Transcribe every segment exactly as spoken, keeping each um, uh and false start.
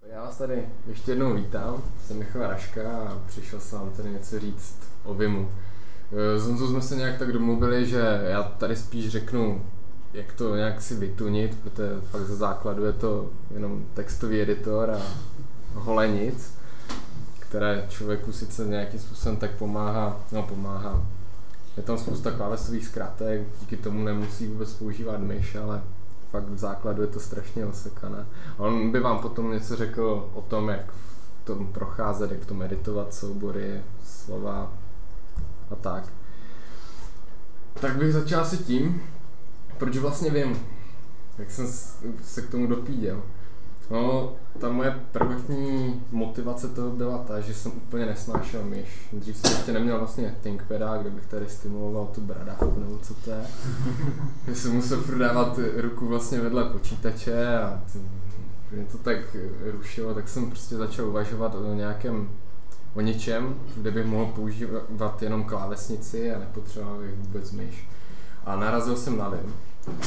Já vás tady ještě jednou vítám, jsem Michal Raška a přišel jsem vám tady něco říct o Vimu. S Honzou jsme se nějak tak domluvili, že já tady spíš řeknu, jak to nějak si vytunit, protože fakt ze základu je to jenom textový editor a holenic, které člověku sice nějakým způsobem tak pomáhá, no pomáhá. Je tam spousta klávesových zkratek, díky tomu nemusí vůbec používat myš, ale fakt v základu je to strašně osekané. A on by vám potom něco řekl o tom, jak v tom procházet, jak v tom editovat soubory, slova a tak. Tak bych začal asi tím, proč vlastně vím, jak jsem se k tomu dopíděl. No, ta moje prvotní motivace toho byla ta, že jsem úplně nesnášel myš. Dřív jsem ještě neměl vlastně ThinkPada, kde bych tady stimuloval tu bradavku nebo co to je. Že jsem musel prodávat ruku vlastně vedle počítače a mě to tak rušilo, tak jsem prostě začal uvažovat o nějakém, o něčem, kde bych mohl používat jenom klávesnici a nepotřeboval bych vůbec myš. A narazil jsem na Vim.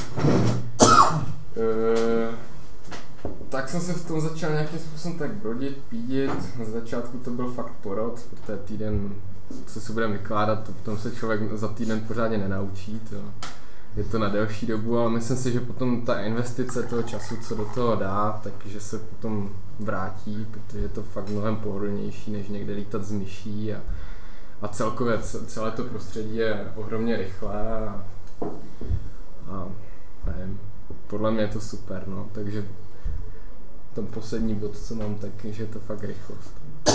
E- Tak jsem se v tom začal nějakým způsobem tak brodit, pídit. Z začátku to byl fakt porod, protože týden, co si budeme vykládat, to potom se člověk za týden pořádně nenaučí. To je to na delší dobu, ale myslím si, že potom ta investice toho času, co do toho dá, takže se potom vrátí, protože je to fakt mnohem pohodlnější, než někde lítat z myší a, a celkově celé to prostředí je ohromně rychlé a, a nevím, podle mě je to super, no, takže ten poslední bod, co mám, tak že je to fakt rychlost.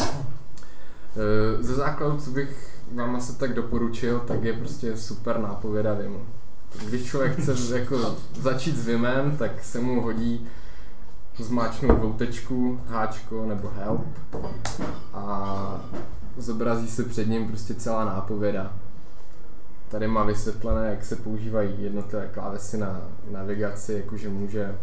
Ze základu, co bych vám asi tak doporučil, tak je prostě super nápověda Vimu. Když člověk chce jako začít s Vimem, tak se mu hodí zmáčknout dvoutečku, háčko nebo help a zobrazí se před ním prostě celá nápověda. Tady má vysvětlené, jak se používají jednotlivé klávesy na navigaci, jakože může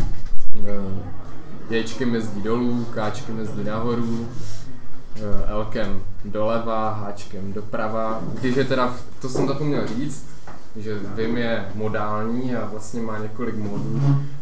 Jčkem jezdí dolů, Kčkem jezdí nahoru, Lkem doleva, Hčkem doprava. Když je teda, to jsem zapomněl říct, že Vim je modální a vlastně má několik modů.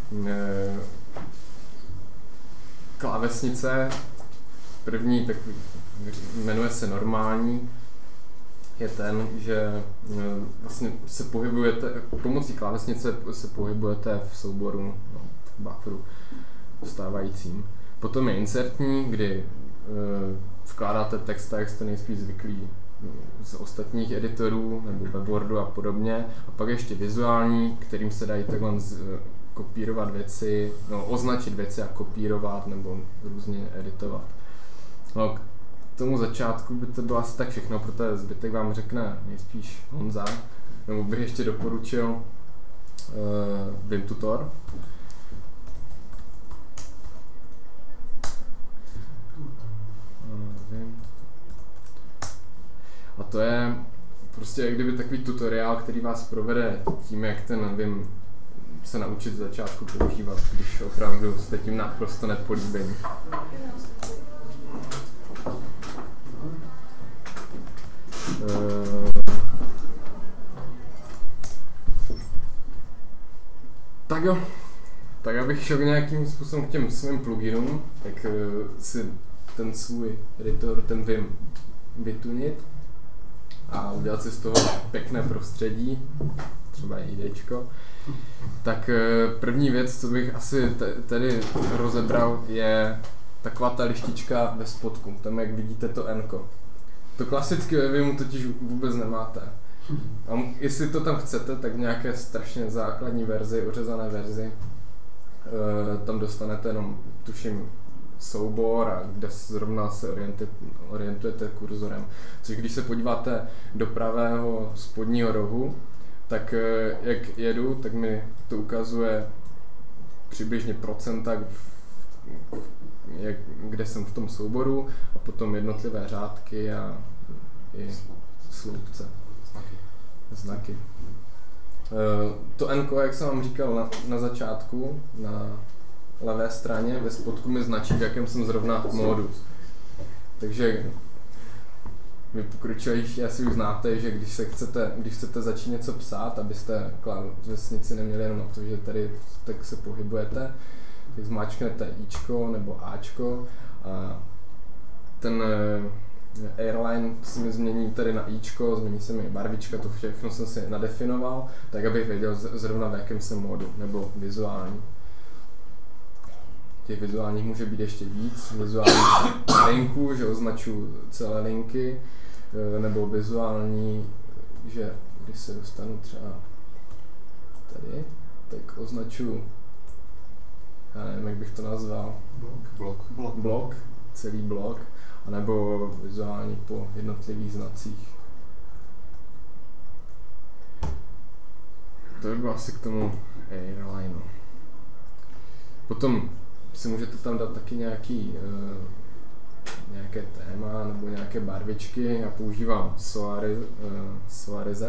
Klávesnice, první takový, jmenuje se normální, je ten, že vlastně se pohybujete, pomocí klávesnice se pohybujete v souboru, no, v bufferu stávajícím. Potom je insertní, kdy e, vkládáte text tak, jak jste nejspíš zvyklí z ostatních editorů nebo webboardu a podobně. A pak ještě vizuální, kterým se dají takhle z, kopírovat věci, no, označit věci a kopírovat nebo různě editovat. No, k tomu začátku by to bylo asi tak všechno, protože zbytek vám řekne nejspíš Honza, nebo bych ještě doporučil e, Vim Tutor. A to je prostě jak kdyby takový tutoriál, který vás provede tím, jak ten Vim se naučit z začátku používat, když opravdu jste tím naprosto nepolíbení. Uh, tak jo, tak abych šel nějakým způsobem k těm svým pluginům, tak uh, si ten svůj editor, ten Vim vytunit a udělat si z toho pěkné prostředí, třeba IDčko. Tak první věc, co bych asi tady rozebral, je taková ta lištička ve spodku, tam jak vidíte to N-ko. To klasicky ve Vimu totiž vůbec nemáte. A jestli to tam chcete, tak v nějaké strašně základní verzi, ořezané verzi, tam dostanete jenom, tuším, soubor a kde zrovna se orientujete, orientujete kurzorem. Což když se podíváte do pravého spodního rohu, tak jak jedu, tak mi to ukazuje přibližně procenta, jak, kde jsem v tom souboru a potom jednotlivé řádky a i sloupce. Znaky. Znaky. To N-ko, jak jsem vám říkal na, na začátku, na levé straně ve spodku mi značí, v jakém jsem zrovna módu. Takže vy pokročilejší asi už znáte, že když se chcete, když chcete začít něco psát, abyste klávesnici neměli jenom na to, že tady tak se pohybujete, tak zmáčknete Ičko nebo Ačko a ten airline se mi změní tady na Ičko, změní se mi barvička, to všechno jsem si nadefinoval, tak abych věděl zrovna v jakém jsem módu, nebo vizuální. Těch vizuálních může být ještě víc, vizuální na linku, že označuji celé linky, nebo vizuální, že když se dostanu třeba tady, tak označuji, já nevím, jak bych to nazval, blok, blok, blok celý blok, anebo vizuální po jednotlivých znacích. To by bylo asi k tomu airlineu. Potom si můžete tam dát taky nějaký, uh, nějaké téma nebo nějaké barvičky. Já používám Solari, uh, Solarize.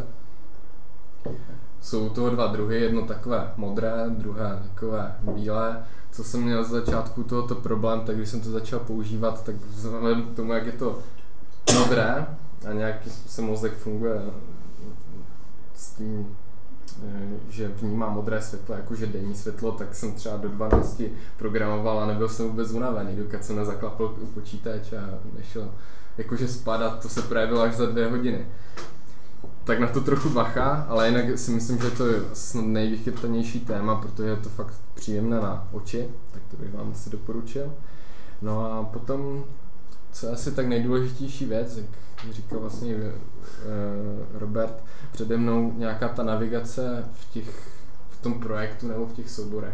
Jsou toho dva druhy, jedno takové modré, druhé takové bílé. Co jsem měl z začátku tohoto problém, tak když jsem to začal používat, tak vzhledem k tomu, jak je to modré a nějakým způsobem mozek funguje s tím, že vnímá modré světlo jakože denní světlo, tak jsem třeba do dvanácti programoval a nebyl jsem vůbec unavený, dokud jsem nezaklapl počítač a nešel jakože spadat, to se projevilo až za dvě hodiny. Tak na to trochu bacha, ale jinak si myslím, že to je snad nejvychytanější téma, protože je to fakt příjemné na oči, tak to bych vám asi doporučil. No a potom, co je asi tak nejdůležitější věc, jak říkal vlastně e, Robert, přede mnou nějaká ta navigace v, těch, v tom projektu nebo v těch souborech.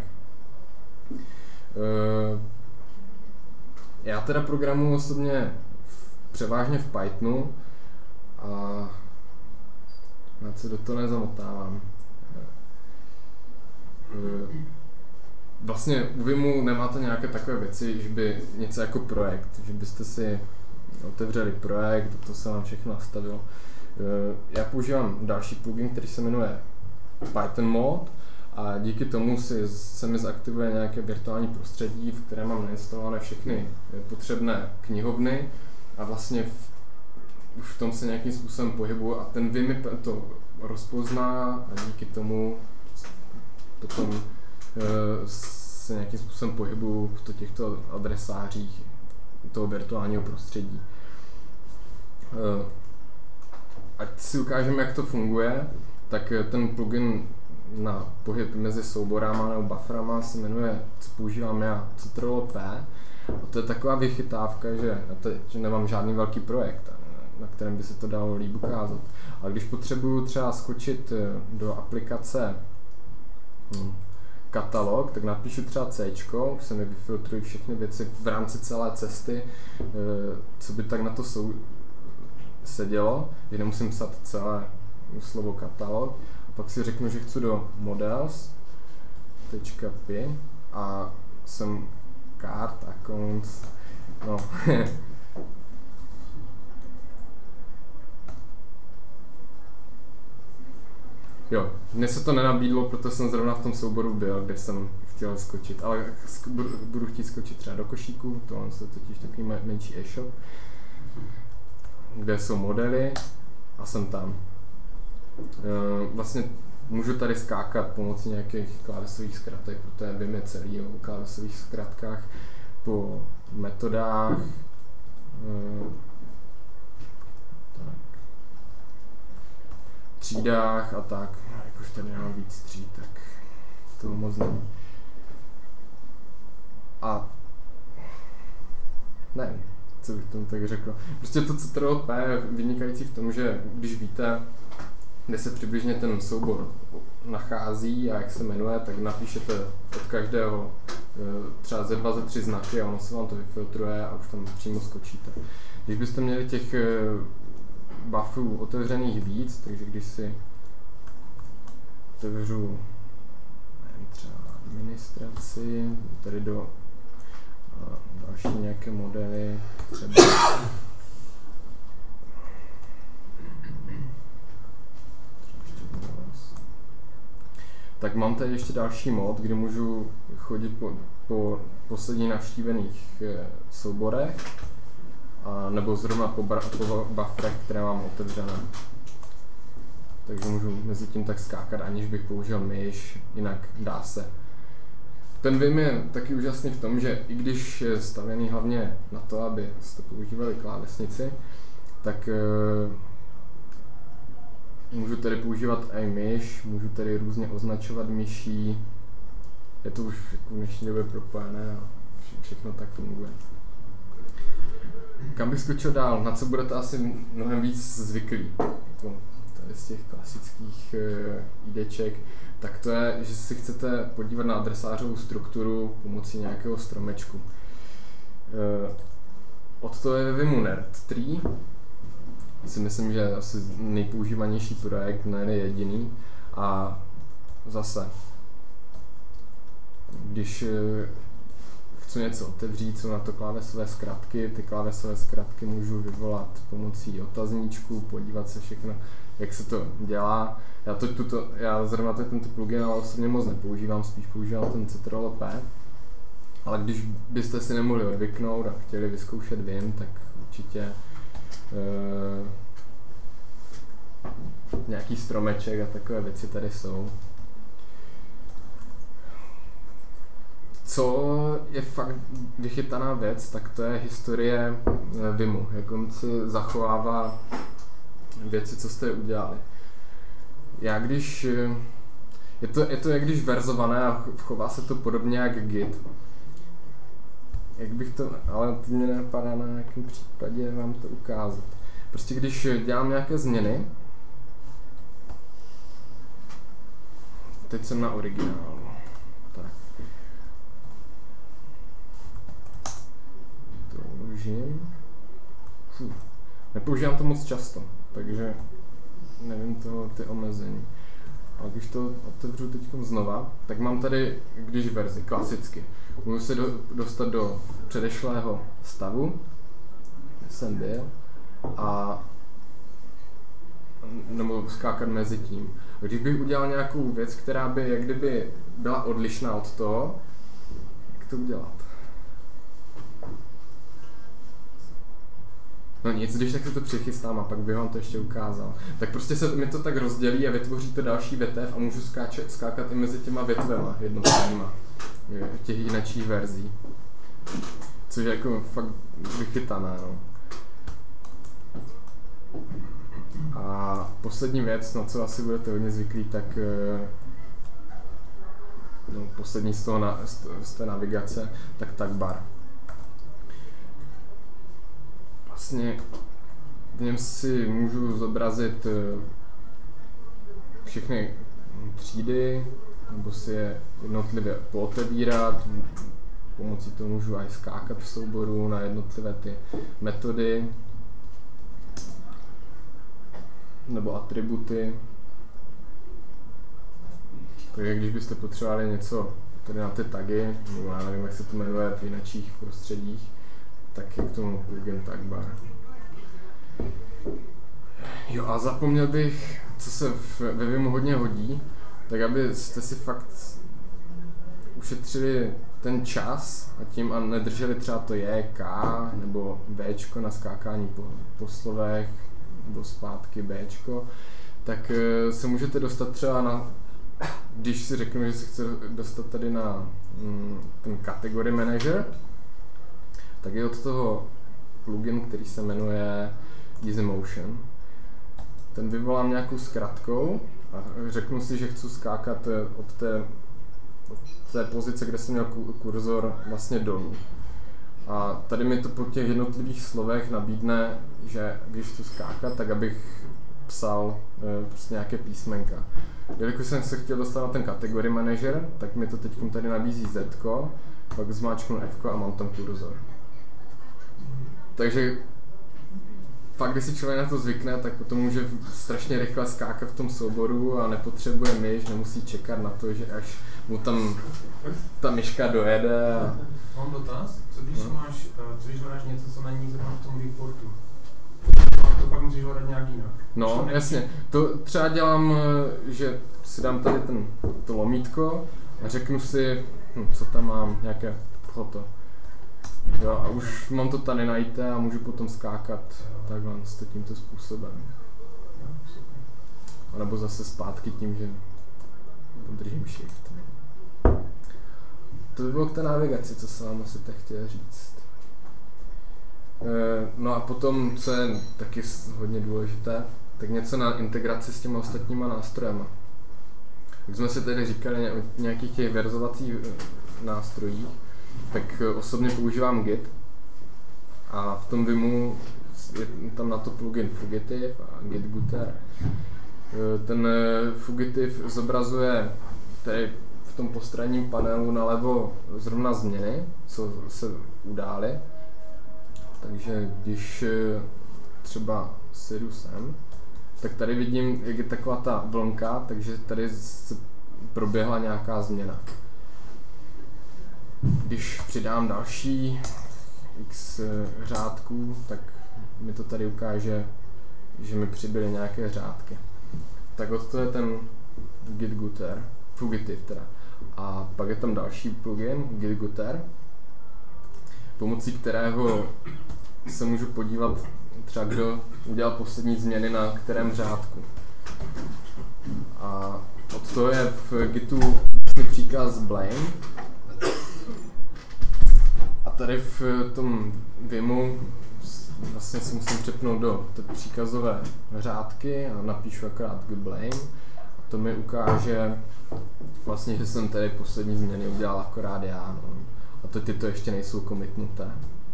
E, já teda programuji osobně v, převážně v Pythonu a já se do toho nezamotávám. Vlastně u Vimu nemáte nějaké takové věci, že by něco jako projekt, že byste si otevřeli projekt, to se vám všechno nastavilo. Já používám další plugin, který se jmenuje Python Mode a díky tomu si, se mi zaktivuje nějaké virtuální prostředí, v kterém mám nainstalované všechny potřebné knihovny a vlastně v už v tom se nějakým způsobem pohybuju a ten Vim to rozpozná a díky tomu potom uh, se nějakým způsobem pohybuju v těchto adresářích toho virtuálního prostředí. Uh, ať si ukážeme, jak to funguje, tak ten plugin na pohyb mezi souborama nebo bufferama se jmenuje, co používám já, Ctrl P. A to je taková vychytávka, že já teď nemám žádný velký projekt, na kterém by se to dalo líp ukázat. A když potřebuju třeba skočit do aplikace hm, katalog, tak napíšu třeba C, už se mi vyfiltrují všechny věci v rámci celé cesty, co by tak na to sou sedělo, že nemusím psat celé slovo katalog. A pak si řeknu, že chci do models.py a jsem card accounts, no. Jo, mně se to nenabídlo, protože jsem zrovna v tom souboru byl, kde jsem chtěl skočit, ale budu chtít skočit třeba do košíku, tohle je totiž takový menší e-shop, kde jsou modely a jsem tam. Vlastně můžu tady skákat pomocí nějakých klávesových zkratek, protože Vim je celý o klávesových zkratkách, po metodách, třídách a tak. Jak už tady nemám víc tříd, tak toho moc není. A nevím, co bych tomu tak řekl. Prostě to Ctrl P je vynikající v tom, že když víte, kde se přibližně ten soubor nachází a jak se jmenuje, tak napíšete od každého třeba ze dva, ze tři znaky a ono se vám to vyfiltruje a už tam přímo skočíte. Když byste měli těch buffů otevřených víc, takže když si otevřu nevím, třeba administraci, tady do další nějaké modely, třeba tak mám tady ještě další mod, kde můžu chodit po, po posledně navštívených souborech a nebo zrovna po, po bufferech, které mám otevřené. Takže můžu mezi tím tak skákat, aniž bych použil myš, jinak dá se. ten Vim je taky úžasný v tom, že i když je stavěný hlavně na to, aby jste používali klávesnici, tak uh, můžu tady používat i myš, můžu tady různě označovat myší. Je to už v dnešní době propojené a všechno tak funguje. Kam bych skočil dál? Na co budete asi mnohem víc zvyklí? Jako tady z těch klasických uh, IDček, tak to je, že si chcete podívat na adresářovou strukturu pomocí nějakého stromečku. Uh, od toho je ve Vimu NerdTree. Si myslím, že je asi nejpoužívanější projekt, ne jediný. A zase, když chci něco otevřít, jsou na to klávesové zkratky, ty klávesové zkratky můžu vyvolat pomocí otazníčku, podívat se všechno, jak se to dělá. Já, to, tuto, já zrovna tento plugin ale osobně moc nepoužívám, spíš používám ten Ctrl P. Ale když byste si nemohli odvyknout a chtěli vyzkoušet Vim, tak určitě uh, nějaký stromeček a takové věci tady jsou. Co je fakt vychytaná věc, tak to je historie Vimu, jak on si zachovává věci, co jste udělali. Já když, je to, je to jak když verzované a chová se to podobně jak Git. Jak bych to, ale to mě nenapadá na nějakém případě vám to ukázat. Prostě když dělám nějaké změny, teď jsem na originálu. Tak. To uložím. Fuh. Nepoužívám to moc často, takže nevím to, ty omezení. Ale když to otevřu teď znova, tak mám tady, když verzi, klasicky. Můžu se do, dostat do předešlého stavu, kde jsem byl, a nebo skákat mezi tím. Když bych udělal nějakou věc, která by jak kdyby byla odlišná od toho, jak to udělat? No nic, když tak se to přichystám a pak bych vám to ještě ukázal. Tak prostě se mi to tak rozdělí a vytvoří to další větev a můžu skáče, skákat i mezi těma větvema jednotlivýma těch jiných verzí. Což je jako fakt vychytané, no. A poslední věc, na co asi budete hodně zvyklí, tak no, poslední z, toho na, z té navigace, tak tagbar. Vlastně v něm si můžu zobrazit všechny třídy, nebo si je jednotlivě pootevírat, pomocí toho můžu aj skákat v souboru na jednotlivé ty metody nebo atributy. Takže když byste potřebovali něco tady na ty tagy, nebo já nevím, jak se to jmenuje v jiných prostředích, tak je k tomu plugin tagbar. Jo a zapomněl bych, co se ve Vimu hodně hodí, tak abyste si fakt ušetřili ten čas a tím a nedrželi třeba to J, K nebo Bčko na skákání po, po slovech nebo zpátky Bčko, tak se můžete dostat třeba na, když si řeknu, že se chce dostat tady na mm, ten category manager, tak je od toho plugin, který se jmenuje EasyMotion. Ten vyvolám nějakou zkratkou a řeknu si, že chci skákat od té, od té pozice, kde jsem měl kurzor, vlastně dolů. A tady mi to po těch jednotlivých slovech nabídne, že když chci skákat, tak abych psal e, prostě nějaké písmenka. Jelikož jsem se chtěl dostat na ten category manager, tak mi to teď tady nabízí Z, pak zmáčknu F a mám tam kurzor. Takže fakt, když si člověk na to zvykne, tak potom může strašně rychle skákat v tom souboru a nepotřebuje myš, nemusí čekat na to, že až mu tam ta myška dojede. A... Mám dotaz, co když no. máš, co když hledáš něco, co není zrovna v tom reportu? To pak musíš hledat nějak jinak. No, jasně. To třeba dělám, že si dám tady ten, to lomítko a řeknu si, hm, co tam mám, nějaké foto. Jo, a už mám to tady najít a můžu potom skákat takhle s tímto způsobem. A nebo zase zpátky tím, že držím shift. to by bylo k té navigaci, co jsem vám asi tak chtěl říct. E, no a potom, co je taky hodně důležité, tak něco na integraci s těmi ostatníma nástrojema. Jak jsme si tady říkali o nějakých těch verzovacích nástrojích, tak osobně používám Git a v tom Vimu je tam na to plugin Fugitive a Gitgutter. Ten Fugitive zobrazuje tady v tom postranním panelu nalevo zrovna změny, co se udály. Takže když třeba sedu sem, tak tady vidím, jak je taková ta vlnka, takže tady se proběhla nějaká změna. Když přidám další x řádků, tak mi to tady ukáže, že mi přibyly nějaké řádky. Tak to je ten Gitgutter, Fugitive teda. A pak je tam další plugin, Gitgutter, pomocí kterého se můžu podívat třeba, kdo udělal poslední změny na kterém řádku. A od toho je v Gitu příkaz blame. A tady v tom Vimu vlastně si musím přepnout do té příkazové řádky a napíšu akorát good blame. A to mi ukáže vlastně, že jsem tady poslední změny udělal akorát já. No. A to tyto ještě nejsou commitnuté.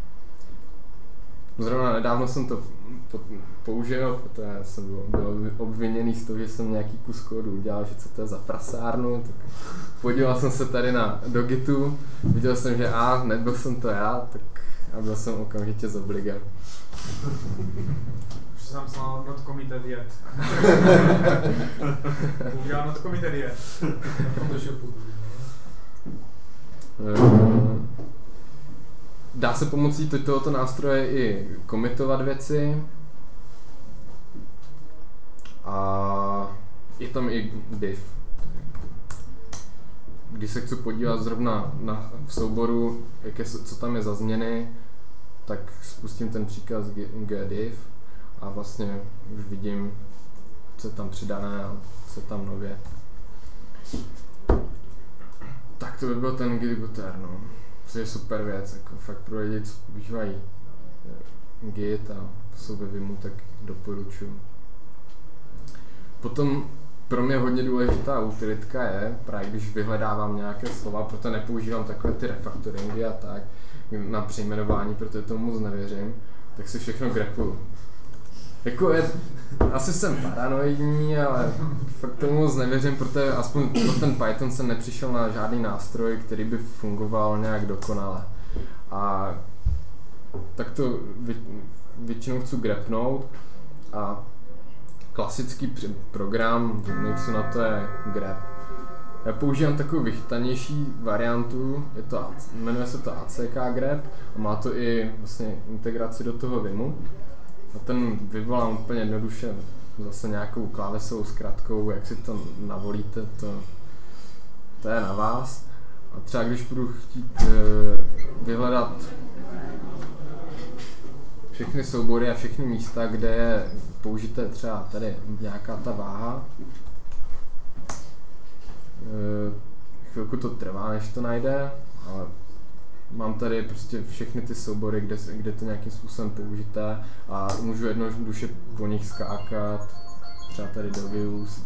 Zrovna nedávno jsem to použil, protože jsem byl obviněný z toho, že jsem nějaký kus kódu udělal, že co to je za prasárnu, tak podíval jsem se tady na do Gitu, viděl jsem, že a nebyl jsem to já, tak a byl jsem okamžitě zobligen. Už jsem psal not committed yet. Udělal not committed yet. Na Photoshopu. Dá se pomocí tohoto nástroje i commitovat věci a je tam i div. Když se chci podívat zrovna na, v souboru, jak je, co tam je za změny, tak spustím ten příkaz gdiv a vlastně už vidím, co je tam přidané a co je tam nově. Tak to by byl ten Gitgutter, no. To je super věc, jako fakt pro lidi, co používají Git a jsou ve Vimu, tak doporučuji. Potom pro mě hodně důležitá utilitka je, právě když vyhledávám nějaké slova, proto nepoužívám takové ty refactoringy a tak na přejmenování, protože tomu moc nevěřím, tak si všechno grepuju. Jako je, asi jsem paranoidní, ale fakt tomu moc nevěřím, protože aspoň pro ten Python jsem nepřišel na žádný nástroj, který by fungoval nějak dokonale. A tak to vě, většinou chci grepnout a klasický program v Unixu na to je grep. Já používám takovou vychytanější variantu, je to, jmenuje se to A C K grep a má to i vlastně integraci do toho Vimu. A ten vyvolám úplně jednoduše zase nějakou klávesovou zkratkou, jak si to navolíte, to, to je na vás. A třeba když budu chtít e, vyhledat všechny soubory a všechny místa, kde je použité třeba tady nějaká ta váha, e, chvilku to trvá, než to najde, ale mám tady prostě všechny ty soubory, kde, kde to nějakým způsobem použité a můžu jednoduše po nich skákat, třeba tady do views.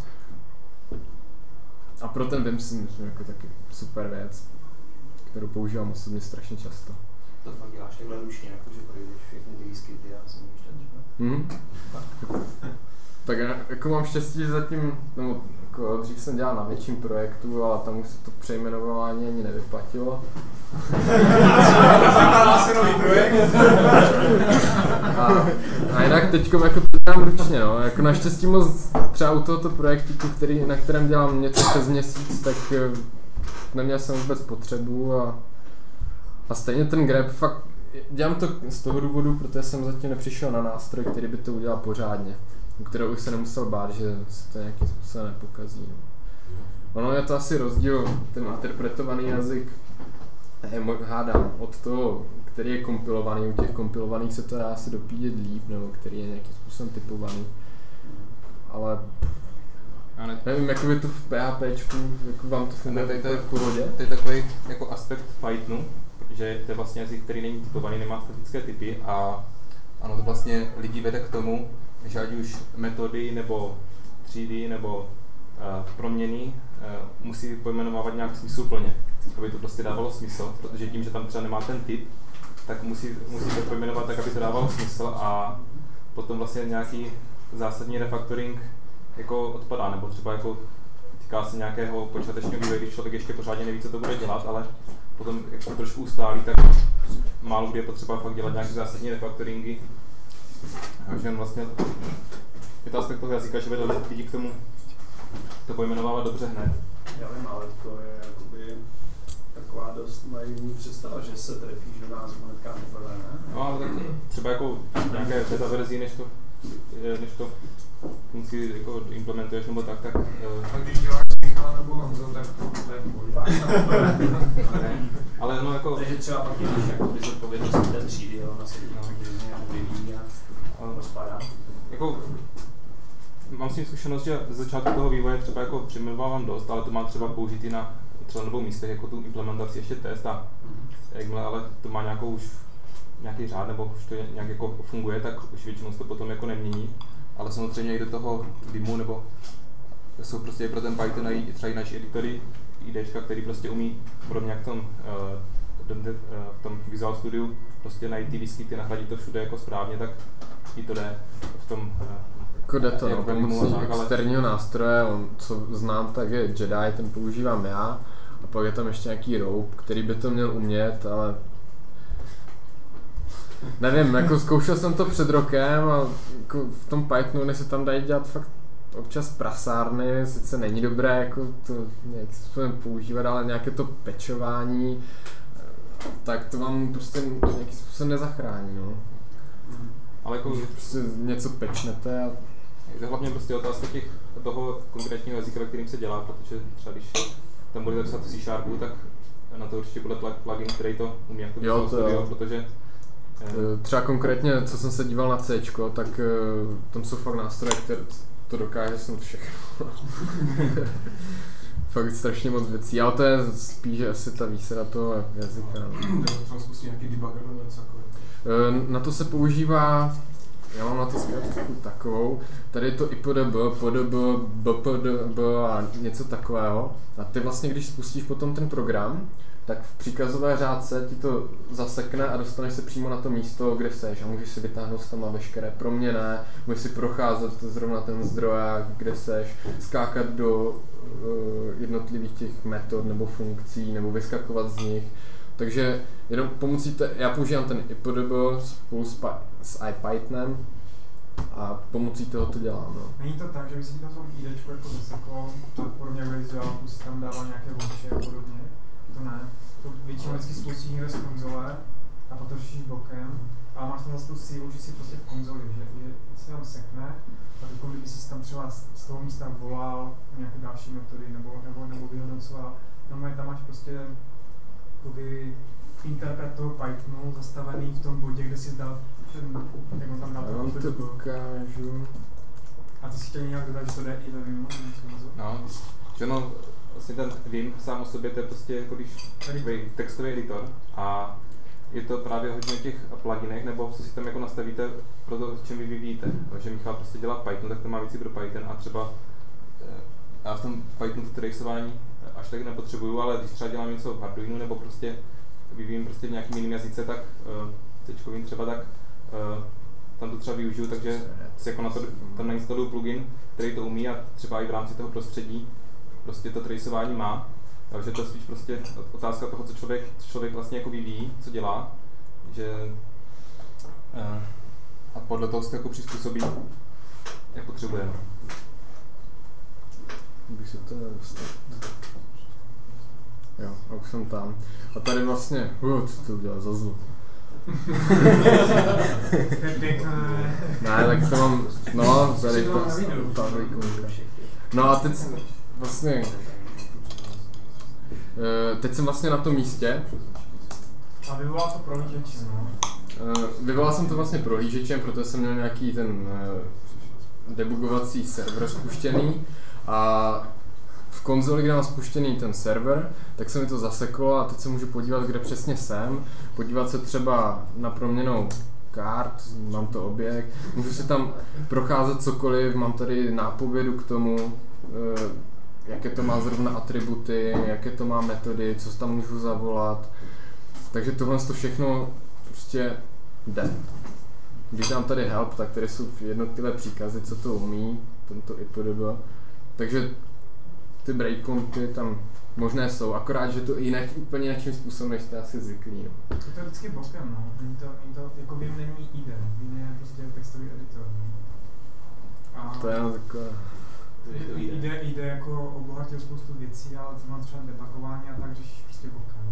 A pro ten Vim si myslím jako taky super věc, kterou používám osobně strašně často. To fakt děláš takhle ručně, jakože projdeš všechny ty výskyty a jsem už tady, hmm. Tak jako mám štěstí, že zatím, no, jako dřív jsem dělal na větším projektu, ale tam už se to přejmenování ani nevyplatilo. Zakládá se nový projekt. A, a jinak teďkom jako to dělám ručně, no. Jako naštěstí moc třeba u tohoto projektu, který, na kterém dělám něco přes měsíc, tak neměl jsem vůbec potřebu a, a stejně ten grep fakt, dělám to z toho důvodu, protože jsem zatím nepřišel na nástroj, který by to udělal pořádně, u kterého už se nemusel bát, že se to nějakým způsobem nepokazí. No. Ono je to asi rozdíl, ten interpretovaný jazyk, hádám, od toho, který je kompilovaný, u těch kompilovaných se to dá asi dopíjet líp, nebo který je nějakým způsobem typovaný. Ale Ne, nevím, jakoby to v PHPčku, jako vám to funguje ne, to je v Kurodě? To je takový jako aspekt Pythonu, že to je vlastně jazyk, který není typovaný, nemá statické typy a ano, to vlastně lidi vede k tomu, že ať už metody nebo třídy nebo uh, proměny uh, musí pojmenovávat nějak smysluplně, aby to prostě dávalo smysl, protože tím, že tam třeba nemá ten typ, tak musí, musí to pojmenovat tak, aby to dávalo smysl a potom vlastně nějaký zásadní refactoring jako odpadá, nebo třeba jako týká se nějakého počátečního vývoje, když člověk ještě pořádně neví, co to bude dělat, ale potom jak to trošku ustálí, tak málo kdy je potřeba fakt dělat nějaké zásadní refactoringy. Takže vlastně je to aspekt toho jazyka, že vede lidi k tomu to pojmenovávat dobře hned. Já vím, ale to je jakoby taková dost naivní představa, že se trefíš do názvu hnedka poprvé, ne? No ale tak třeba jako nějaké beta verzí, než to, než to funkci jako implementuješ nebo tak, tak... A když děláš Michala nebo Honzo, tak to je v ne, ale no jako... Takže třeba pak máš jakoby zodpovědnost té třídy, jo, na sebe nějak vyvíjí a rozpadá. Jako, mám s tím zkušenost, že ze začátku toho vývoje třeba jako přimluvávám dost, ale to mám třeba použít i na třeba dvou místech, jako tu implementaci ještě test a jakmile ale to má nějakou už nějaký řád nebo už to nějak jako funguje, tak už většinou to potom jako nemění. Ale samozřejmě i do toho Vimu nebo jsou prostě pro ten Python i třeba i naši editory IDčka, který prostě umí podobně jak v tom, uh, v tom Visual Studio prostě najít ty výskyty, nahradit to všude jako správně, tak i to jde v tom uh, jako jde to, no, pomocí tak, externího ale... nástroje, on, co znám, tak je Jedi, ten používám já, a pak je tam ještě nějaký Rope, který by to měl umět, ale nevím, jako zkoušel jsem to před rokem a jako v tom Pythonu se tam dají dělat fakt občas prasárny, sice není dobré jako to nějakým způsobem používat, ale nějaké to pečování, tak to vám prostě nějakým způsobem nezachrání, no. Ale jako prostě něco pečnete a... Je to hlavně prostě otázka těch, toho konkrétního jazyka, ve kterým se dělá, protože třeba když tam budete psat v C Sharpu, tak na to určitě bude plugin, který to umí jako jo, to studio, protože třeba konkrétně, co jsem se díval na C, tak tam jsou fakt nástroje, které to dokáže snad všechno. Fakt strašně moc věcí, ale to je spíš asi ta výsada toho jazyka. Třeba zkusit nějaký debugger nebo něco takového. Na to se používá, já mám na to zkratku takovou, tady je to I P D B, P D B, B P D B a něco takového. A ty vlastně, když spustíš potom ten program, tak v příkazové řádce ti to zasekne a dostaneš se přímo na to místo, kde seš a můžeš si vytáhnout tam veškeré proměny, můžeš si procházet zrovna ten zdroják, kde seš, skákat do uh, jednotlivých těch metod nebo funkcí nebo vyskakovat z nich. Takže jenom pomocí te, já používám ten I P D B spolu s, s IPythonem a pomocí toho to dělám. No. Není to tak, že by si tam svou IDčko jako zaseklo, tak podobně jak vizuálku si tam dával nějaké vouchy a podobně? To ne. To většinou vždycky spustí někde z konzole a potom řešíš bokem, ale máš tam zase tu sílu, že si prostě v konzoli, že, že se tam sekne a teď kdyby si tam třeba z toho místa volal nějaké další metody nebo, nebo, nebo vyhodnocoval, no tam máš prostě jakoby interpret toho Pythonu zastavený v tom bodě, kde si dal ten, jak on tam dal já vám to ukážu. A ty si chtěl nějak dodat, že to jde i ve Vimu? No, že no, vlastně ten Vim sám o sobě to je prostě jako když takový textový editor a je to právě hodně o těch pluginech, nebo co si tam jako nastavíte pro to, čem vy vyvíjíte. Takže Michal prostě dělá Python, tak to má věci pro Python a třeba já v tom Pythonu to traceování až tak nepotřebuju, ale když třeba dělám něco v Arduino nebo prostě vyvíjím prostě v nějakým jiném jazyce, tak C-čkovým třeba, tak uh, tam to třeba využiju, takže si jako na to, tam nainstaluju plugin, který to umí a třeba i v rámci toho prostředí prostě to traceování má. Takže to je spíš prostě otázka toho, co člověk, co člověk vlastně jako vyvíjí, co dělá, že uh, a podle toho se jako přizpůsobí, jak potřebuje. No. Bych si to nedostal. Jo, a už jsem tam. A tady vlastně, uh, co to udělal za zlo. Ne, tak to mám, no, tady to, ta výkonka. No a teď vlastně, teď jsem vlastně na tom místě. A vyvolal to prohlížečem, no? Vyvolal jsem to vlastně prohlížečem, protože jsem měl nějaký ten debugovací server spuštěný. A v konzoli, kde mám spuštěný ten server, tak se mi to zaseklo a teď se můžu podívat, kde přesně jsem. Podívat se třeba na proměnou kart, mám to objekt, můžu si tam procházet cokoliv, mám tady nápovědu k tomu, jaké to má zrovna atributy, jaké to má metody, co tam můžu zavolat. Takže tohle to všechno prostě jde. Když dám tady help, tak tady jsou jednotlivé příkazy, co to umí, tento I P D B. Takže ty breakpointy tam možné jsou, akorát, že to jinak, úplně jiným způsobem, než jste asi zvyklí. No. Je to vždycky bokem, no. Není to, není to, jako Vim není I D, Vim je prostě textový editor. A to je jenom takové... Jde, jde jako obohatil spoustu věcí, ale to má třeba debugování a tak řešíš prostě bokem.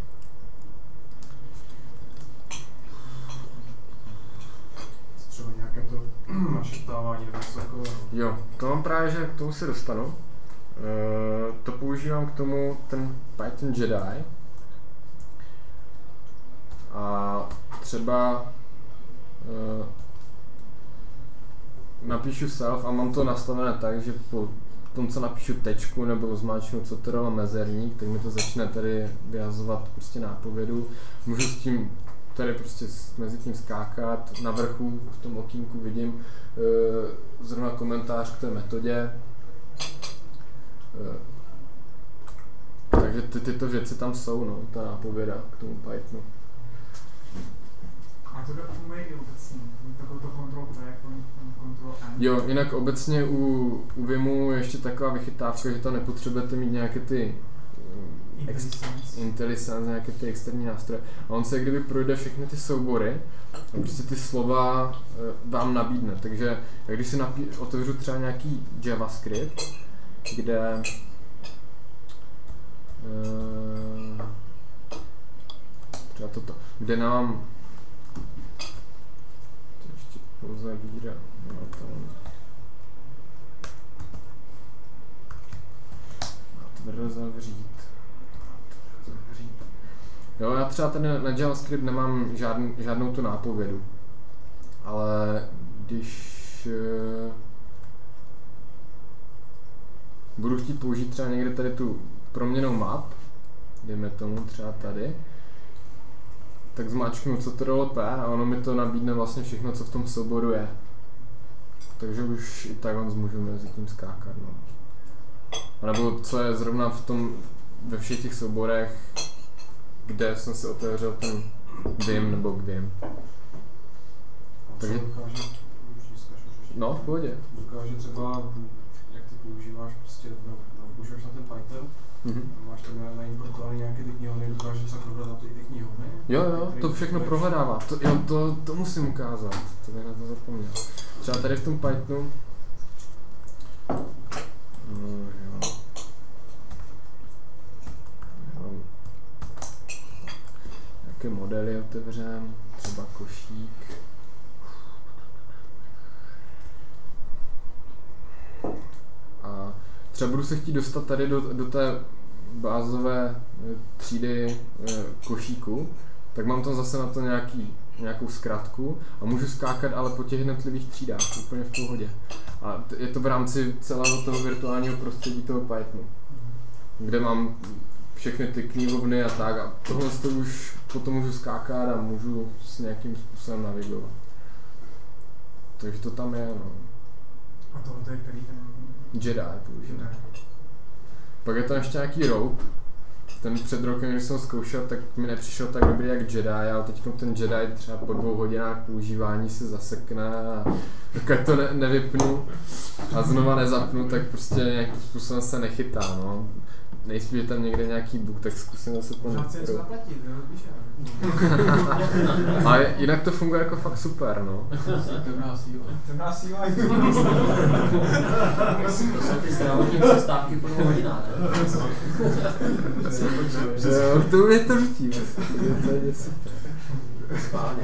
Třeba nějaké to našeptávání nebo něco takového. Jo, to mám právě, že k tomu se dostanu. Uh, to používám k tomu ten Python Jedi. A třeba uh, napíšu self a mám to nastavené tak, že po tom, co napíšu tečku nebo zmáčknu ctrl mezerník, tak mi to začne tady vyhazovat prostě nápovědu. Můžu s tím tady prostě mezi tím skákat, na vrchu v tom okýnku vidím uh, zrovna komentář k té metodě. Uh, takže ty, tyto věci tam jsou, no, ta nápověda k tomu Pythonu. A to funguje i obecně, takové to Ctrl P, Ctrl N. Jo, jinak obecně u, u Vimu je ještě taková vychytávka, že to nepotřebujete mít nějaké ty IntelliSense, IntelliSense, nějaké ty externí nástroje. A on se kdyby projde všechny ty soubory a prostě ty slova uh, vám nabídne. Takže když si napí- otevřu třeba nějaký JavaScript, kde uh, třeba toto, kde nám to ještě pozavíra, no, tam tvrdo zavřít. Jo, já třeba ten na JavaScript nemám žádn, žádnou tu nápovědu, ale když uh, budu chtít použít třeba někde tady tu proměnnou map, dejme tomu třeba tady, tak zmáčknu ctrl P a ono mi to nabídne vlastně všechno, co v tom souboru je. Takže už i tak vám můžu mezi tím skákat. No. A nebo co je zrovna v tom, ve všech těch souborech, kde jsem si otevřel ten Vim nebo k Vim. Takže dokáže, no, v pohodě. Dokáže třeba, jak ty používáš prostě, no, no používáš na ten Python, mm-hmm. máš tam naimportovaný nějaké ty knihovny, dokáže třeba prohledat ty, ty knihovny? Jo, jo, to všechno prohledává, to, jo, to, to musím ukázat, to bych na to zapomněl. Třeba tady v tom Pythonu, no, jo. Jaké modely otevřem, třeba košík. A třeba budu se chtít dostat tady do, do té bázové třídy košíku, tak mám tam zase na to nějaký, nějakou zkratku a můžu skákat ale po těch jednotlivých třídách, úplně v pohodě. A je to v rámci celého toho virtuálního prostředí toho Pythonu, kde mám všechny ty knihovny a tak a tohle to už potom můžu skákat a můžu s nějakým způsobem navigovat. Takže to tam je, no. A tohle je který ten... Jedi používám. Pak je tam ještě nějaký rope. Ten před rokem, když jsem ho zkoušel, tak mi nepřišel tak dobrý jak Jedi, ale teď ten Jedi třeba po dvou hodinách používání se zasekne a pokud to ne- nevypnu a znova nezapnu, tak prostě nějakým způsobem se nechytá, no. Nejspíš je tam někde nějaký bug, tak zkusím zase ten rope. Možná si zaplatit, jo, víš, ale jinak to funguje jako fakt super, no. Temná síla. Temná síla je to. To jsou ty zdravotní přestávky po dvou hodinách, ne? To mě to nutí, to je super. Spálně.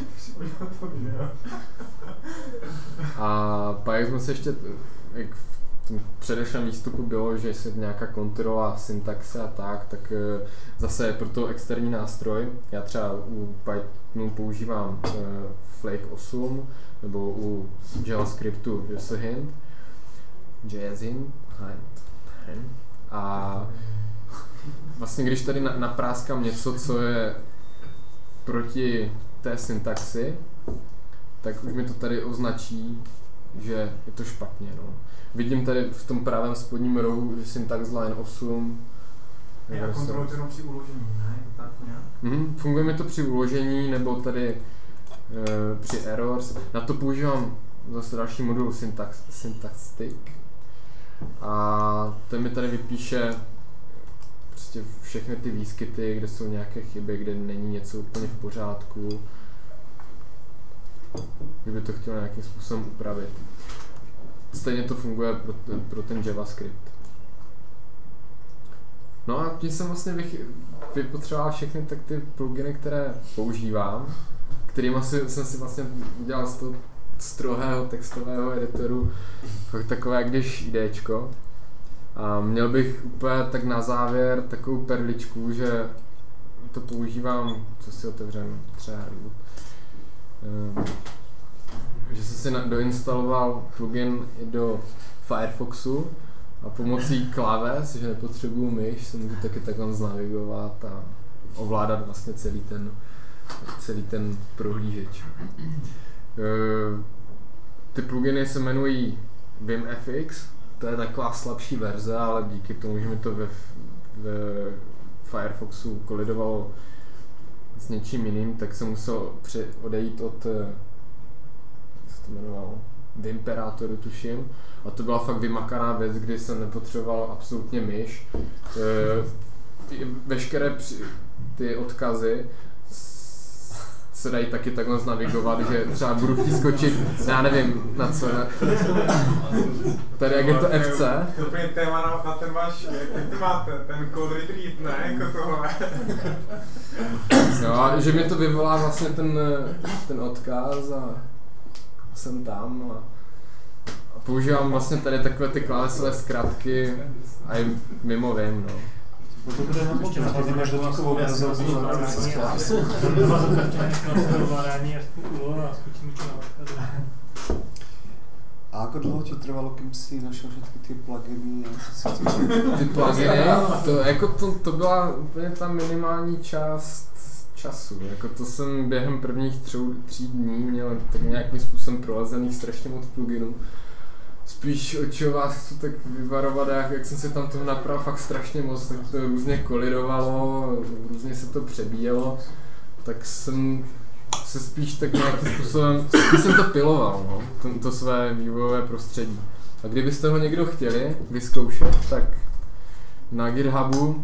A pak jsme se ještě, jak v tom předešlém výstupu bylo, že je nějaká kontrola syntaxe a tak, tak zase pro to externí nástroj, já třeba u Pythonu používám Flake osm, nebo u JavaScriptu JSHint, JSHint, A vlastně když tady napráskám něco, co je proti té syntaxi, tak už mi to tady označí, že je to špatně. No. Vidím tady v tom pravém spodním rohu, že syntax line osm. Já kontroluji to jenom při uložení, ne? Tak nějak? Mm, funguje mi to při uložení, nebo tady e, při errors. Na to používám zase další modul syntax, syntaxtic. A ten mi tady vypíše prostě všechny ty výskyty, kde jsou nějaké chyby, kde není něco úplně v pořádku. Kdyby to chtěl nějakým způsobem upravit. Stejně to funguje pro ten, pro ten JavaScript. No a tím jsem vlastně vypotřeboval všechny tak ty pluginy, které používám, kterým jsem si vlastně udělal z toho strohého textového editoru fakt takové když idéčko. A měl bych úplně tak na závěr takovou perličku, že to používám, co si otevřem, třeba um, že jsem si doinstaloval plugin i do Firefoxu a pomocí kláves, že nepotřebuju myš, se můžu taky takhle znavigovat a ovládat vlastně celý ten, celý ten prohlížeč. Ty pluginy se jmenují VimFX, to je taková slabší verze, ale díky tomu, že mi to ve, ve Firefoxu kolidovalo s něčím jiným, tak jsem musel při, odejít od, jak se to jmenovalo, Vimperatoru tuším. A to byla fakt vymakaná věc, kdy jsem nepotřeboval absolutně myš. E, veškeré při, ty odkazy se dají taky takhle znavigovat, že třeba budu chtít skočit, já nevím na co. Ne? Tady jak je to F C. To je téma na, na ten váš, jak ty máte, ten code retrieve, ne? Jako tohle. No a že mi to vyvolá vlastně ten, ten odkaz a jsem tam a, a používám vlastně tady takové ty klávesové zkratky a i mimo Vim, no. No to bude na počet, na to máš dočasovou obrazovku ovládání a ovládání a skočím to na odkazu. A jako dlouho ti trvalo, kým si našel všechny ty pluginy? Ty pluginy, to, jako to, to byla úplně ta minimální část času. Jako to jsem během prvních třou, tří dní měl tak nějakým způsobem prolezených strašně moc pluginů. Spíš od čeho vás chci tak vyvarovat, jak, jak jsem si tam toho napravil fakt strašně moc, tak to různě kolidovalo, různě se to přebíjelo, tak jsem se spíš tak nějakým způsobem, spíš jsem to piloval, no, to, to své vývojové prostředí. A kdybyste ho někdo chtěli vyzkoušet, tak na GitHubu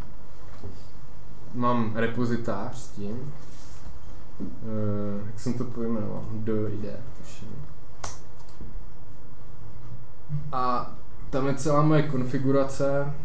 mám repozitář s tím, uh, jak jsem to pojmenoval, do ide, tuším. A tam je celá moje konfigurace,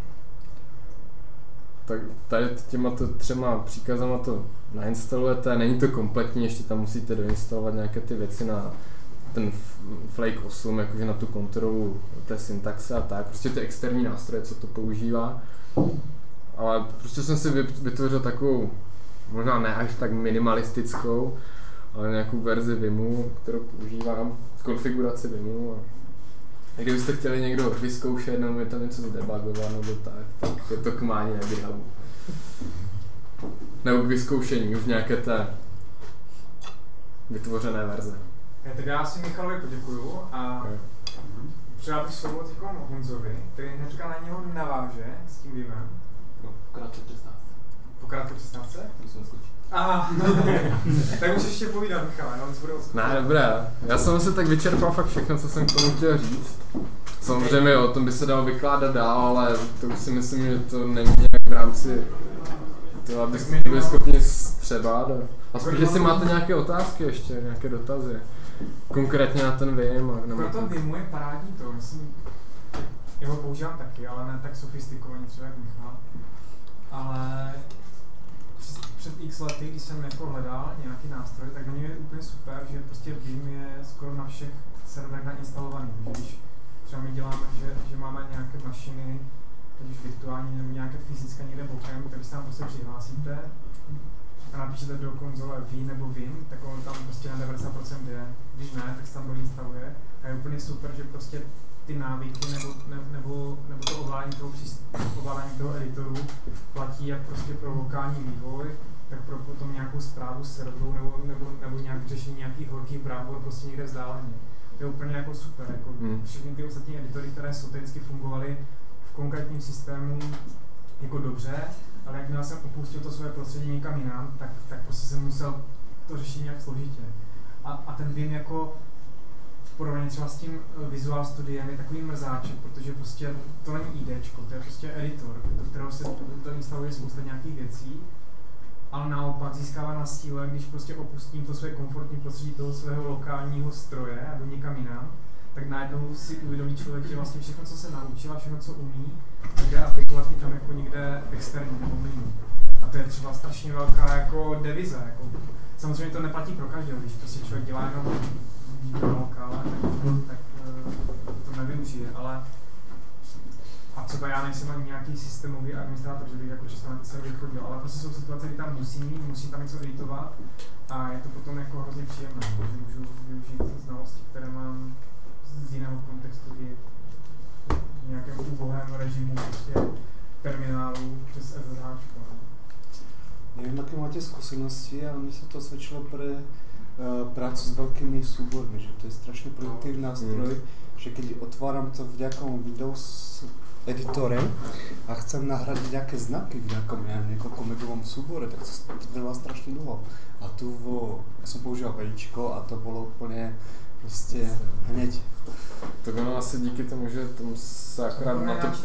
tak tady těma to třema příkazama to nainstalujete, není to kompletní, ještě tam musíte doinstalovat nějaké ty věci na ten Flake osm, jakože na tu kontrolu té syntaxe a tak, prostě ty externí nástroje, co to používá. Ale prostě jsem si vytvořil takovou, možná ne až tak minimalistickou, ale nějakou verzi Vimu, kterou používám, konfiguraci Vimu. A kdybyste chtěli někdo vyzkoušet, nebo je tam něco zdebugovat, nebo tak, tak je to k mání na GitHubu. Nebo k vyzkoušení už nějaké té vytvořené verze. Já tak já si Michalovi poděkuju a okay. Předal bych slovo teďkom Honzovi, který hnedka na něho naváže s tím Vimem. No, po krátké přestávce. Po krátké přestávce? Musím skočit. Aha, tak už ještě povídat, Michale, no, co bude odskočit. Ne, dobré, já jsem si tak vyčerpal fakt všechno, co jsem k tomu chtěl říct. Samozřejmě o tom by se dalo vykládat dál, ale to už si myslím, že to není nějak v rámci toho, abyste byli schopni střebat. A spíš, jestli máte nějaké otázky ještě, nějaké dotazy. Konkrétně na ten Vim. Pro to Vimu je parádní to, myslím, já ho používám taky, ale ne tak sofistikovaný třeba jak Michal. Ale před x lety, když jsem jako hledal nějaký nástroj, tak mě je úplně super, že prostě Vim je skoro na všech serverech nainstalovaný. Takže když třeba my děláme, že, že máme nějaké mašiny, ať už virtuální nebo nějaké fyzické někde bokem, tak když se tam prostě přihlásíte a napíšete do konzole V nebo Vim, tak on tam prostě na devadesát procent je. Když ne, tak se tam doinstaluje. A je úplně super, že prostě ty návyky nebo, ne, nebo, nebo to ovládání toho, ovládání toho editoru platí jak prostě pro lokální vývoj, tak pro potom nějakou zprávu s serverou nebo, nebo, nebo nějak řešení nějakých horkých brábor prostě někde vzdáleně. To je úplně jako super, jako hmm. všechny ty ostatní editory, které soticky fungovaly v konkrétním systému jako dobře, ale jakmile jsem opustil to své prostředí někam jinam, tak, tak prostě jsem musel to řešit nějak složitě. A, a ten Vim jako v porovnání třeba s tím Visual Studiem je takový mrzáček, protože prostě to není IDčko, to je prostě editor, do kterého se to instaluje spousta nějakých věcí, ale naopak získává na síle, když prostě opustím to své komfortní prostředí toho svého lokálního stroje a jdu někam jinam, tak najednou si uvědomí člověk, že vlastně všechno, co se naučil a všechno, co umí, jde aplikovat i tam jako někde externě nebo mimo. A to je třeba strašně velká jako devize. Jako. Samozřejmě to neplatí pro každého, když prostě člověk dělá jenom lokále, tak, tak to nevyužije, ale a třeba já nejsem ani nějaký systémový administrátor, že bych jako často na ty servery chodil, ale prostě jsou situace, kdy tam musím, musím tam něco editovat a je to potom jako hrozně příjemné, že můžu využít znalosti, které mám z jiného kontextu i v nějakém ubohém režimu prostě terminálu přes S S H. Neviem, aké máte skúsenosti, ale mne sa to osvedčilo pre uh, prácu s veľkými súbormi, že to je strašne produktívny nástroj, mm. že keď otváram to v nejakom Windows editore a chcem nahradiť nejaké znaky v nejakom ja, niekoľko megovom súbore, tak to trvá strašne dlho. A tu vo, ja som používal Včko a to bolo úplne prostě hneď. Tak ono asi díky tomu, že tomu se akorát na to...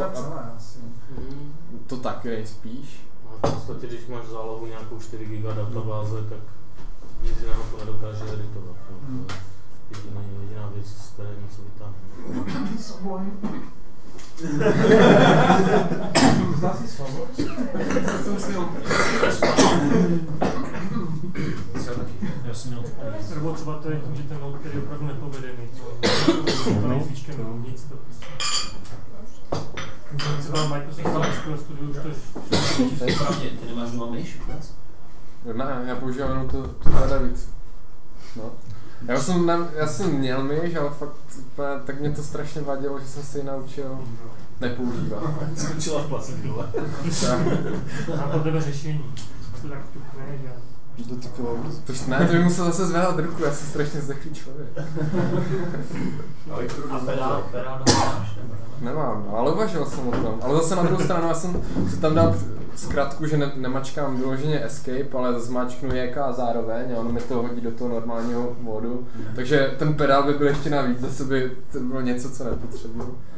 To taky nejspíš. V podstatě, když máš zálohu nějakou čtyři giga databáze, tak nic jiného to nedokáže editovat. Hmm. To je jediná, jediná věc, z které něco vytáhne. Zdá si slovo? jsem si ho... Já jsem měl nebo třeba to je tím, že ten node, který je opravdu nepovedený, to nejsvíčkem nic to prostě. Třeba Microsoft Visual Studio už to je... To je pravdě, ty nemáš doma myš vůbec? Ne, já používám jenom tu, tu Tadavicu. No. Já jsem, ne, já jsem měl myš, ale fakt tak mě to strašně vadilo, že jsem si ji naučil nepoužívat. Skočila v plase, dole. A pro tebe řešení. To tak ťukne, že... Dotykoval bys. Tož ne, to by musel zase zvedat ruku, já jsem strašně zdechlý člověk. A pedál, pedál nemáš? Nemám, ale uvažoval jsem o tom. Ale zase na druhou stranu, já jsem si tam dal zkratku, že ne, nemačkám vyloženě escape, ale zmáčknu J K zároveň a on mi to hodí do toho normálního módu. Takže ten pedál by byl ještě navíc, zase by to bylo něco, co nepotřebuju.